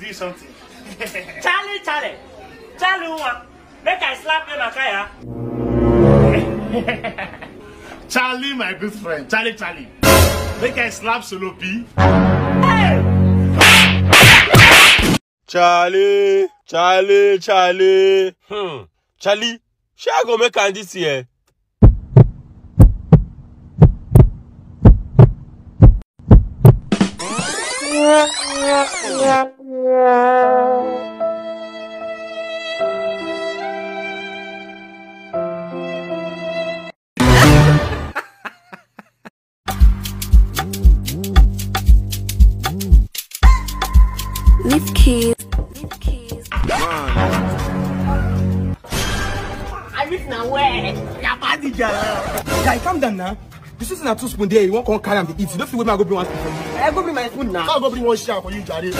you something. Charlie, one. Make I slap you, Makaya. Charlie, my good friend. Charlie. Make I slap Solo P. Hey! Charlie. Charlie, shall I go make an this year? Leave keys. I miss now where? Guy, calm down now. This isn't a 2 spoon there. You won't come carry them to eat. You don't feel with me. I go bring 1 spoon for you. I go bring my spoon now. I'll go bring 1 share for you, Charlie.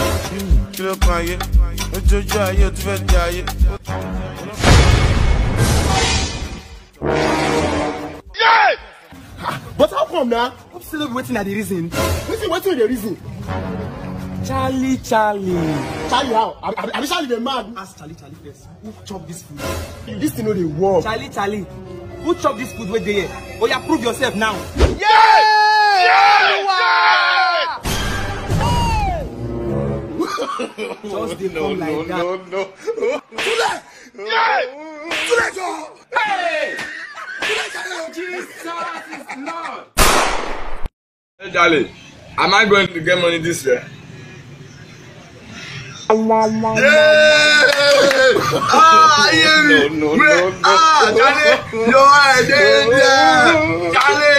Yeah! But how come now? I'm still waiting at the reason. Waiting the reason. Charlie. Charlie how? I Charlie the man. Ask Charlie first. Who chop this food? This thing know the war. Charlie. Who chop this food with the here? Oh, yeah, prove yourself now. Yeah! Just the come like that. No. Yeah! Hey! Jesus is Lord. Hey, Charlie, am I going to get money this year? Yeah! No. Charlie, you are Charlie,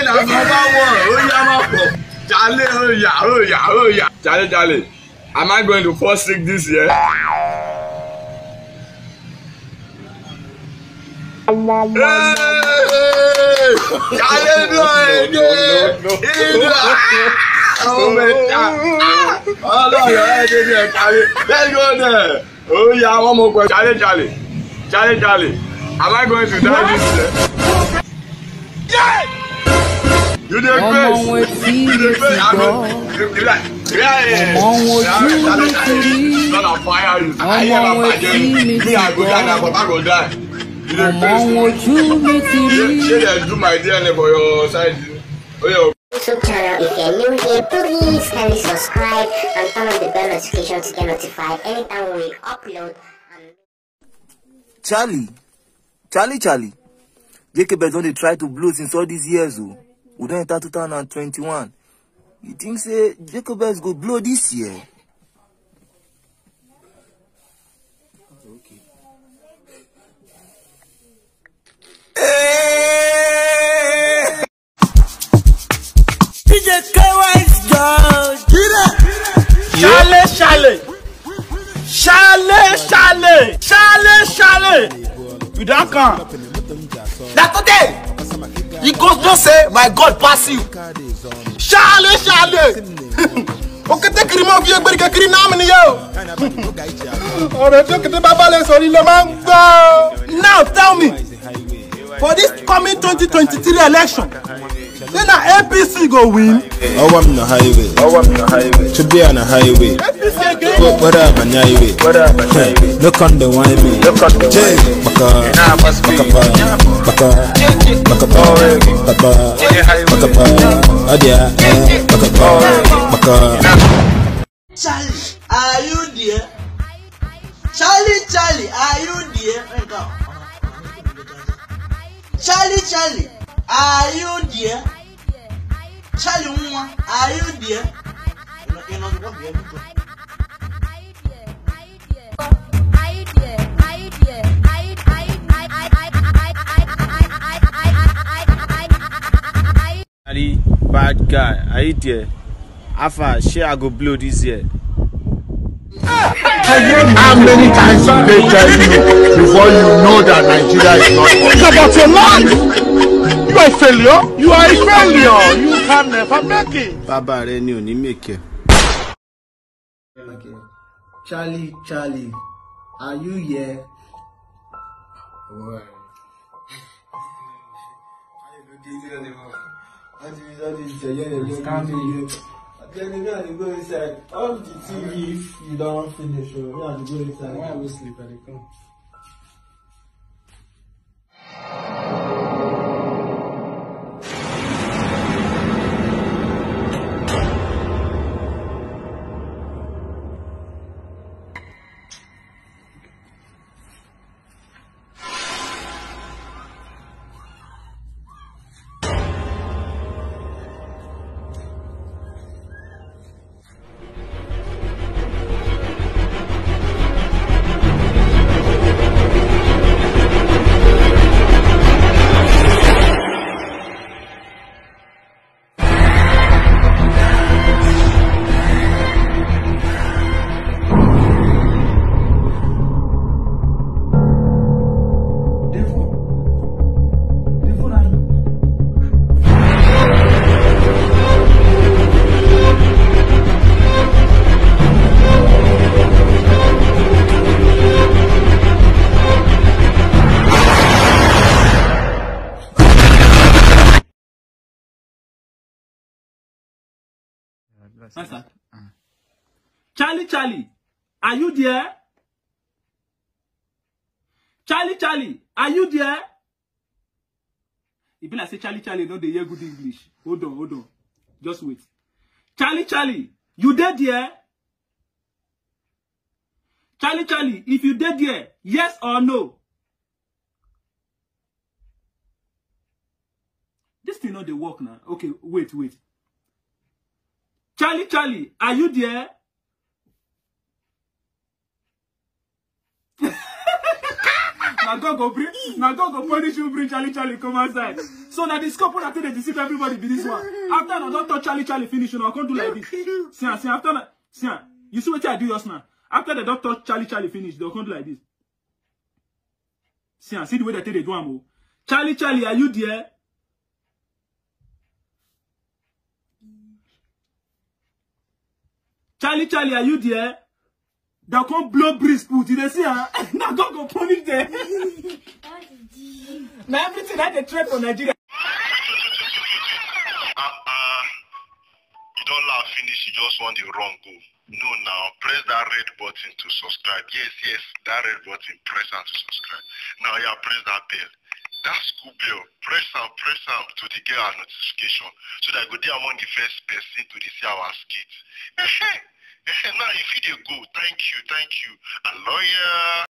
Charlie, am I going to fall sick this year? Oh let's go there. Oh yeah, one more question. Charlie, am I going to die this year? Yeah! You did great. Not on fire. I go die, but I go die. You did great. Do my DNA for your side. Oh yeah. YouTube channel. If you're new here, please kindly subscribe and turn on the bell notification to get notified anytime we upload. Charlie. Jacobs don't try to blow since all these years. Oh. We don't enter 2021. You think say Jacobs go blow this year? Okay. DJ KY's God. Charlie. You don't come. That today, he goes to say, my God pass you. Charlie. Okay, take him off here, but get him now, now tell me, for this coming 2023 election, then the APC go win. Oh, I'm on the highway. To be on the highway. What up, on the highway? Look on the wine me. Charlie, are you there? Charlie, are you there? Charlie, are you there? Charlie, are you there? You know what we have to Bad guy, are you there? Alpha, share I go blow this year. How many times did they tell you before you know that Nigeria is not? It's about your life. You are a failure. You can never make it. Baba Reni oni make it. Okay. Charlie, are you here? Why? Then you have to go inside. All the TV if you don't finish, you have to go inside. Why we sleep at the come? Answer. Charlie, are you there? Charlie, are you there? If I say Charlie, no, they hear good English. Hold on. Just wait. Charlie, you dead there? Charlie, if you dead there, yes or no? This thing not the work now. Okay, wait. Charlie, are you there? Now God go punish you, bring Charlie come outside. So now the scope when I think they deceive everybody be this one. After now don't touch Charlie finish, you know, I can't do like this. See, after that, you see what I do just now. After the don't touch Charlie finish, they can't do like this. See the way they take the drum. Charlie, are you there? Charlie, are you there? They can't blow breeze put. You see, now God go punish them. Now everything that they trade for Nigeria. You don't laugh finish, you just want the wrong go. No, now press that red button to subscribe. Yes, that red button, press and to subscribe. Now press that bell. That school bell, press and to get our notification so that I go there among the first person to see our skits. Now if you go, thank you, and lawyer.